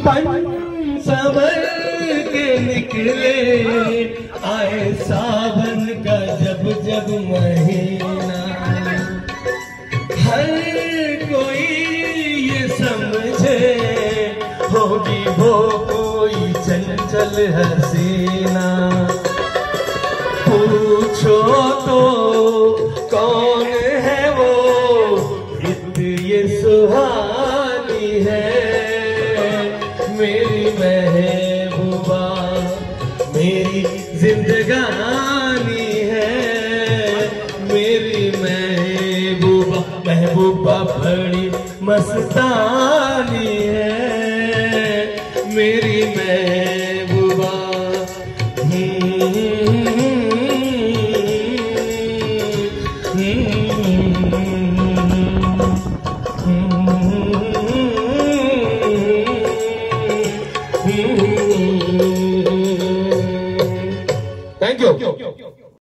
पन संवर के निकले आए सावन का जब जब महीना। हर कोई ये समझे होगी वो कोई चंचल हसीना। पूछो तो कौन है वो इत ये सुहानी है। मेरी महबूबा मेरी जिंदगानी है। मेरी महबूबा महबूबा बड़ी मस्तानी है। मेरी महबूबा Thank you.